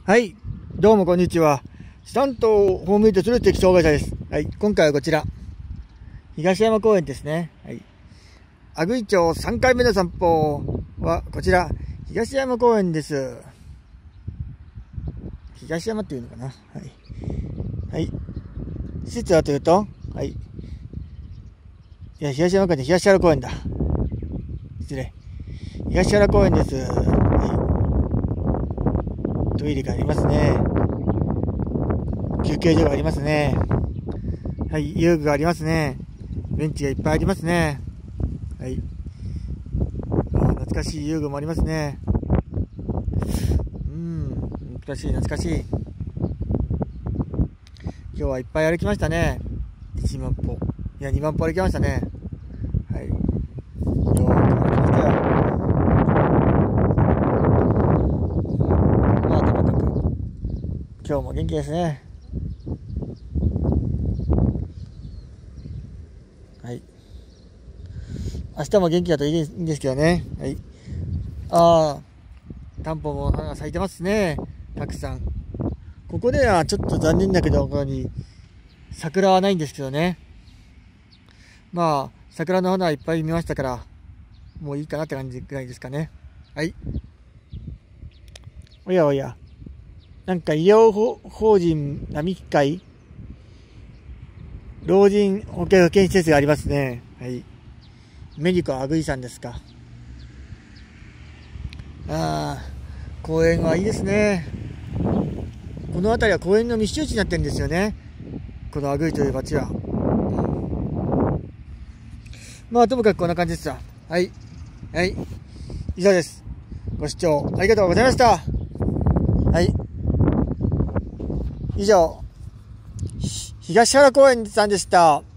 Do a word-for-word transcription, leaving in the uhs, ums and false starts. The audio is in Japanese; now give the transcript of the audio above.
はい、どうもこんにちは。スタントをホームイートする適障害者です。はい、今回はこちら、東山公園ですね。はい。阿久井町さんかいめの散歩はこちら、東山公園です。東山っていうのかな。はい。はい。施設はというと、はい。いや、東山公園で東原公園だ。失礼。東原公園です。はい。トイレがありますね。休憩所がありますね。はい。遊具がありますね。ベンチがいっぱいありますね。はい。懐かしい遊具もありますね。うん。懐かしい、懐かしい。今日はいっぱい歩きましたね。いちまん歩。いや、にまん歩歩きましたね。はい。よーく歩きましたよ。まあ、ともかく、今日も元気ですね。はい。明日も元気だといいんですけどね。はい。ああ、タンポポも花が咲いてますね。たくさん。ここではちょっと残念だけど、ここに桜はないんですけどね。まあ、桜の花はいっぱい見ましたから、もういいかなって感じぐらいですかね。はい。おやおや。なんか医療法人並木会老人保健保健施設がありますね。はい。メディコアグイさんですか。ああ、公園はいいですね。この辺りは公園の密集地になってるんですよね。このアグイという町は。うん、まあ、ともかくこんな感じですわ。はい。はい。以上です。ご視聴ありがとうございました。はい。以上、東原公園さんでした。